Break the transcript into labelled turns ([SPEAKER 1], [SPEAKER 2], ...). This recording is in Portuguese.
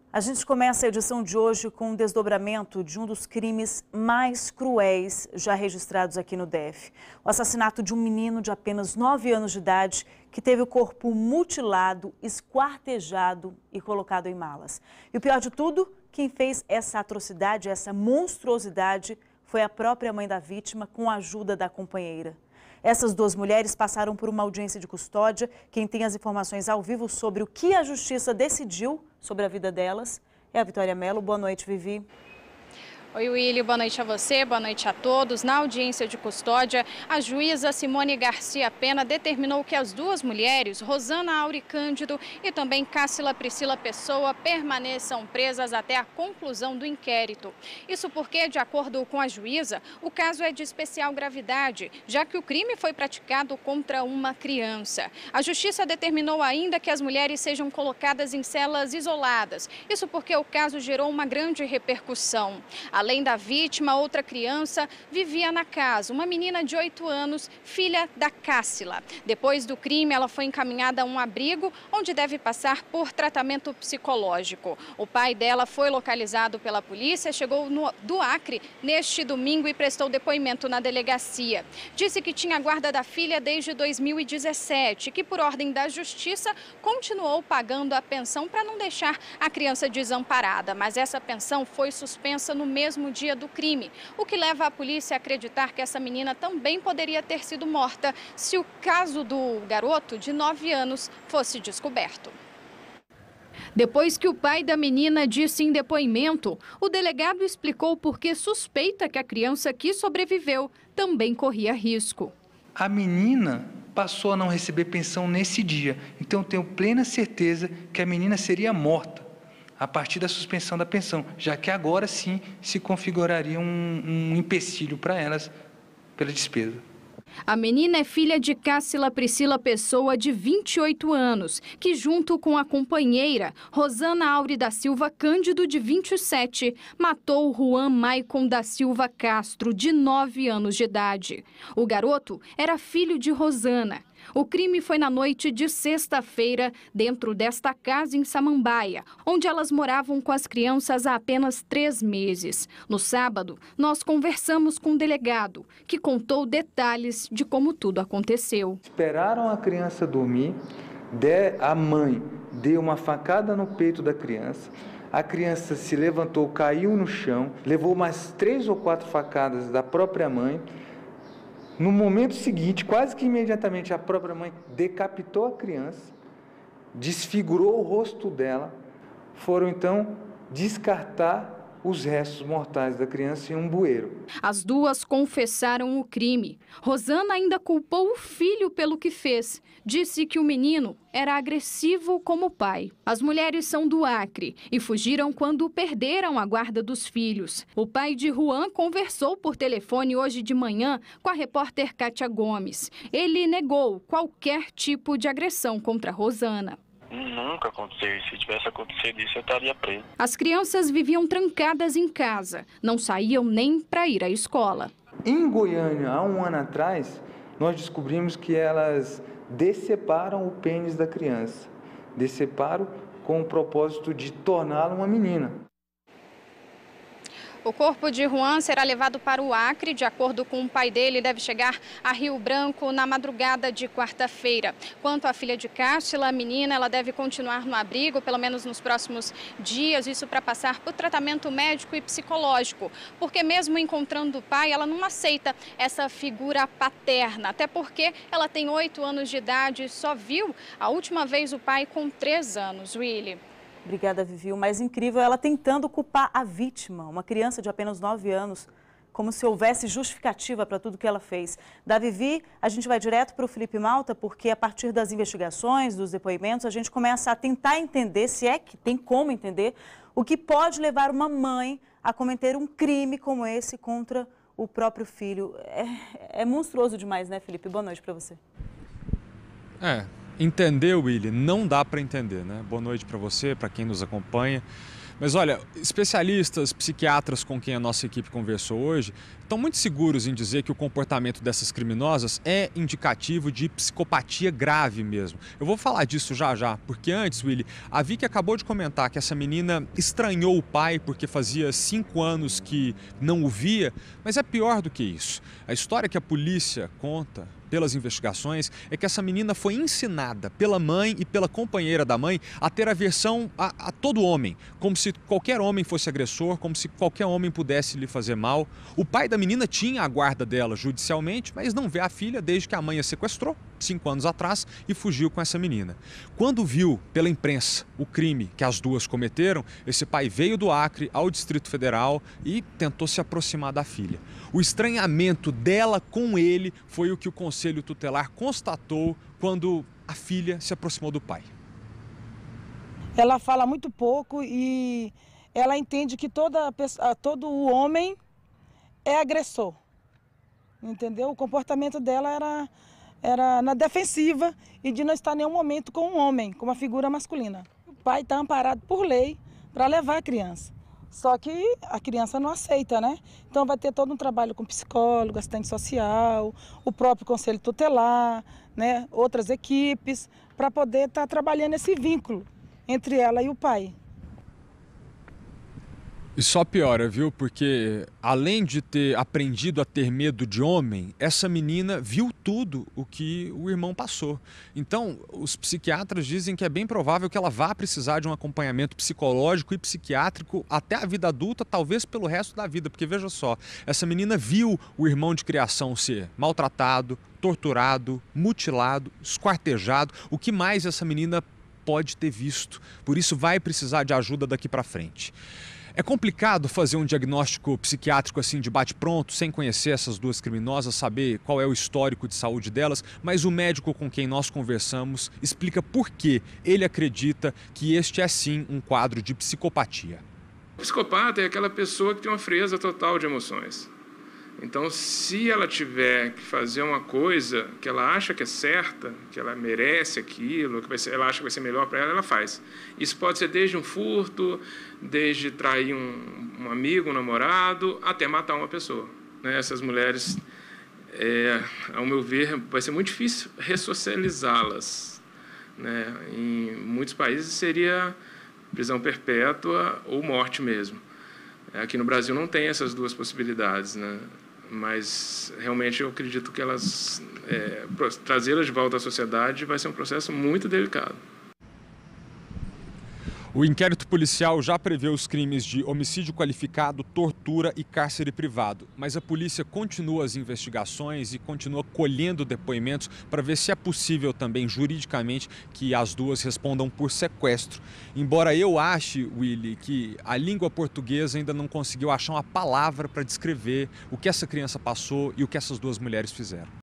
[SPEAKER 1] A gente começa a edição de hoje com um desdobramento de um dos crimes mais cruéis já registrados aqui no DF. O assassinato de um menino de apenas 9 anos de idade que teve o corpo mutilado, esquartejado e colocado em malas. E o pior de tudo, quem fez essa atrocidade, essa monstruosidade, foi a própria mãe da vítima com a ajuda da companheira. Essas duas mulheres passaram por uma audiência de custódia. Quem tem as informações ao vivo sobre o que a justiça decidiu sobre a vida delas é a Vitória Mello. Boa noite, Vivi.
[SPEAKER 2] Oi, Willy, boa noite a você, boa noite a todos. Na audiência de custódia, a juíza Simone Garcia Pena determinou que as duas mulheres, Rosana Auri Cândido e também Cássila Priscila Pessoa, permaneçam presas até a conclusão do inquérito. Isso porque, de acordo com a juíza, o caso é de especial gravidade, já que o crime foi praticado contra uma criança. A justiça determinou ainda que as mulheres sejam colocadas em celas isoladas. Isso porque o caso gerou uma grande repercussão. Além da vítima, outra criança vivia na casa, uma menina de 8 anos, filha da Cássila. Depois do crime, ela foi encaminhada a um abrigo onde deve passar por tratamento psicológico. O pai dela foi localizado pela polícia, chegou do Acre neste domingo e prestou depoimento na delegacia. Disse que tinha a guarda da filha desde 2017, que por ordem da justiça continuou pagando a pensão para não deixar a criança desamparada. Mas essa pensão foi suspensa no mesmo dia do crime, o que leva a polícia a acreditar que essa menina também poderia ter sido morta se o caso do garoto de 9 anos fosse descoberto. Depois que o pai da menina disse em depoimento, o delegado explicou por que suspeita que a criança que sobreviveu também corria risco.
[SPEAKER 3] A menina passou a não receber pensão nesse dia, então eu tenho plena certeza que a menina seria morta a partir da suspensão da pensão, já que agora sim se configuraria um empecilho para elas pela despesa.
[SPEAKER 2] A menina é filha de Cássila Priscila Pessoa, de 28 anos, que junto com a companheira, Rosana Auri da Silva Cândido, de 27, matou Juan Maicon da Silva Castro, de 9 anos de idade. O garoto era filho de Rosana. O crime foi na noite de sexta-feira, dentro desta casa em Samambaia, onde elas moravam com as crianças há apenas 3 meses. No sábado, nós conversamos com o delegado, que contou detalhes de como tudo aconteceu.
[SPEAKER 3] Esperaram a criança dormir, a mãe deu uma facada no peito da criança, a criança se levantou, caiu no chão, levou mais 3 ou 4 facadas da própria mãe. No momento seguinte, quase que imediatamente, a própria mãe decapitou a criança, desfigurou o rosto dela, foram então descartar os restos mortais da criança em um bueiro.
[SPEAKER 2] As duas confessaram o crime. Rosana ainda culpou o filho pelo que fez. Disse que o menino era agressivo como o pai. As mulheres são do Acre e fugiram quando perderam a guarda dos filhos. O pai de Juan conversou por telefone hoje de manhã com a repórter Kátia Gomes. Ele negou qualquer tipo de agressão contra Rosana.
[SPEAKER 4] Nunca aconteceu. Se tivesse acontecido isso, eu estaria preso.
[SPEAKER 2] As crianças viviam trancadas em casa, não saíam nem para ir à escola.
[SPEAKER 3] Em Goiânia, há um ano atrás, nós descobrimos que elas deceparam o pênis da criança. Deceparam com o propósito de torná-la uma menina.
[SPEAKER 2] O corpo de Juan será levado para o Acre. De acordo com o pai dele, deve chegar a Rio Branco na madrugada de quarta-feira. Quanto à filha de Cássila, a menina, ela deve continuar no abrigo, pelo menos nos próximos dias, isso para passar por tratamento médico e psicológico. Porque mesmo encontrando o pai, ela não aceita essa figura paterna, até porque ela tem 8 anos de idade e só viu a última vez o pai com 3 anos, Willy.
[SPEAKER 1] Obrigada, Vivi. O mais incrível é ela tentando culpar a vítima, uma criança de apenas 9 anos, como se houvesse justificativa para tudo que ela fez. Da Vivi, a gente vai direto para o Felipe Malta, porque a partir das investigações, dos depoimentos, a gente começa a tentar entender, se é que tem como entender, o que pode levar uma mãe a cometer um crime como esse contra o próprio filho. É monstruoso demais, né, Felipe? Boa noite para você.
[SPEAKER 5] Entender, Willy, não dá para entender, né? Boa noite para você, para quem nos acompanha. Mas olha, especialistas, psiquiatras com quem a nossa equipe conversou hoje estão muito seguros em dizer que o comportamento dessas criminosas é indicativo de psicopatia grave mesmo. Eu vou falar disso já já, porque antes, Willy, a Vicky acabou de comentar que essa menina estranhou o pai porque fazia 5 anos que não o via, mas é pior do que isso. A história que a polícia conta pelas investigações é que essa menina foi ensinada pela mãe e pela companheira da mãe a ter aversão a todo homem, como se qualquer homem fosse agressor, como se qualquer homem pudesse lhe fazer mal. O pai da menina tinha a guarda dela judicialmente, mas não vê a filha desde que a mãe a sequestrou 5 anos atrás e fugiu com essa menina. Quando viu pela imprensa o crime que as duas cometeram, esse pai veio do Acre ao Distrito Federal e tentou se aproximar da filha. O estranhamento dela com ele foi o que o Conselho Tutelar constatou quando a filha se aproximou do pai.
[SPEAKER 6] Ela fala muito pouco e ela entende que todo homem é agressor, entendeu? O comportamento dela era na defensiva e de não estar em nenhum momento com um homem, com uma figura masculina. O pai está amparado por lei para levar a criança. Só que a criança não aceita, né? Então vai ter todo um trabalho com psicólogo, assistente social, o próprio conselho tutelar, né? Outras equipes, para poder estar trabalhando esse vínculo entre ela e o pai.
[SPEAKER 5] E só piora, viu? Porque além de ter aprendido a ter medo de homem, essa menina viu tudo o que o irmão passou. Então, os psiquiatras dizem que é bem provável que ela vá precisar de um acompanhamento psicológico e psiquiátrico até a vida adulta, talvez pelo resto da vida. Porque veja só, essa menina viu o irmão de criação ser maltratado, torturado, mutilado, esquartejado. O que mais essa menina pode ter visto? Por isso vai precisar de ajuda daqui para frente. É complicado fazer um diagnóstico psiquiátrico assim de bate-pronto, sem conhecer essas duas criminosas, saber qual é o histórico de saúde delas, mas o médico com quem nós conversamos explica por que ele acredita que este é sim um quadro de psicopatia.
[SPEAKER 7] O psicopata é aquela pessoa que tem uma frieza total de emoções. Então, se ela tiver que fazer uma coisa que ela acha que é certa, que ela merece aquilo, que ela acha que vai ser melhor para ela, ela faz. Isso pode ser desde um furto, desde trair um amigo, um namorado, até matar uma pessoa. Essas mulheres, ao meu ver, vai ser muito difícil ressocializá-las. Em muitos países seria prisão perpétua ou morte mesmo. Aqui no Brasil não tem essas duas possibilidades, mas realmente eu acredito que trazê-las de volta à sociedade vai ser um processo muito delicado.
[SPEAKER 5] O inquérito policial já prevê os crimes de homicídio qualificado, tortura e cárcere privado. Mas a polícia continua as investigações e continua colhendo depoimentos para ver se é possível também juridicamente que as duas respondam por sequestro. Embora eu ache, Willy, que a língua portuguesa ainda não conseguiu achar uma palavra para descrever o que essa criança passou e o que essas duas mulheres fizeram.